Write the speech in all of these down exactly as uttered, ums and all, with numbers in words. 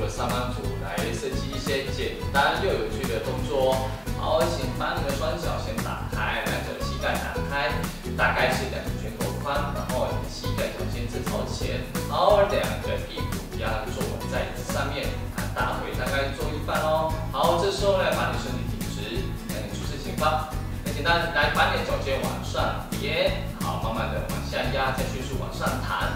上班族来设计一些简单又有趣的动作哦。好，请把你的双脚先打开，两脚的膝盖打开，大概是两个拳头宽，然后你的膝盖脚尖正朝前，好，两个屁股一样坐稳在椅子上面，大腿大概做一半哦。好，这时候呢，把你身体挺直，让你出示前方。很简单，来把你的脚尖往上叠，好，慢慢的往下压，再迅速往上弹。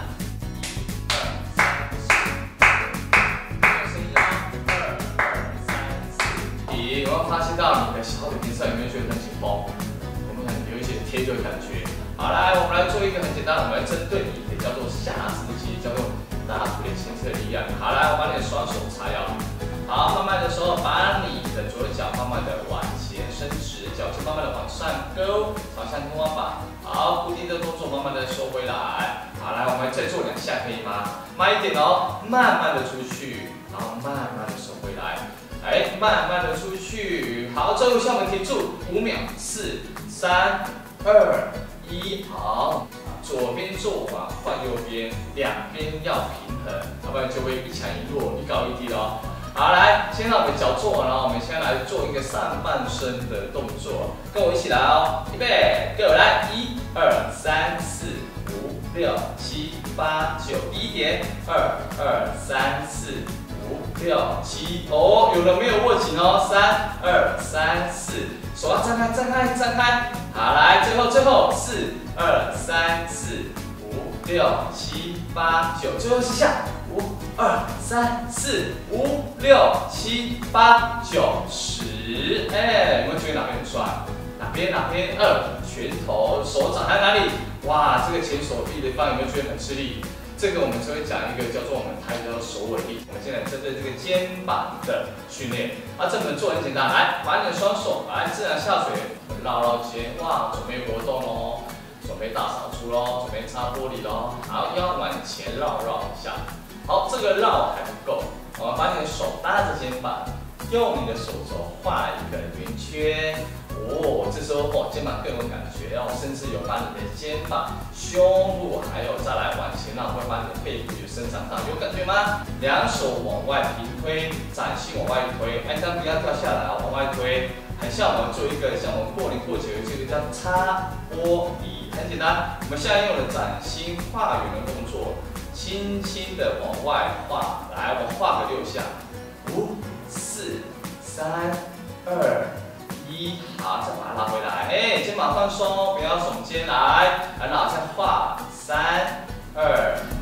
有没有发现到你的小腿内侧有没有觉得很紧绷？有没有有一些贴的感觉？好，来，我们来做一个很简单，我们来针对你的叫做下肢肌，叫做大腿的前侧力量。好，来，我把你的双手叉腰，好，慢慢的时候把你的左脚慢慢的往前伸直，脚尖慢慢的往上勾，朝向天花板。好，固定的动作慢慢的收回来。好，来，我们再做两下，可以吗？慢一点哦，慢慢的出去，然后慢慢的收回来。 哎，慢慢的出去，好，最后一下我们停住五秒，四、三、二、一，好，左边做完换右边，两边要平衡，要不然就会一强一弱，一高一低咯。好，来，先让我们脚做完了，我们先来做一个上半身的动作，跟我一起来哦，预备，跟我来，一、二、三、四、五、六、七、八、九，第一点，二、二、三、四。 五六七哦，有人没有握紧哦，三二三四，手要张开张开张开，好来，最后最后四二三四五六七八九，最后十下，五二三四五六七八九十，哎，有没有觉得哪边很帅？哪边哪边？二拳头，手掌在哪里？哇，这个前手臂的地方有没有觉得很吃力？ 这个我们就会讲一个叫做我们台语叫做手尾力。我们现在针对这个肩膀的训练，啊，这门做很简单，来，把你的双手来自然下垂，绕绕肩，哇，准备活动喽，准备大扫除喽，准备擦玻璃喽，好，腰往前绕绕一下，好，这个绕还不够，我们把你的手搭着肩膀，用你的手肘画一个圆圈。 哦，这时候哦，肩膀更有感觉，然后甚至有把你的肩膀、胸部，还有再来往前，然后会把你的背部有伸长到，有感觉吗？两手往外平推，掌心往外推，哎，这样不要掉下来啊，往外推，很像我们做一个像我们过年过节有这个叫擦玻璃，很简单。我们现在用的掌心画圆的动作，轻轻的往外画，来，我画个六下，五、四、三、二。 一，好，再把它拉回来，哎，肩膀放松，不要耸肩，来，然后再画，三、二、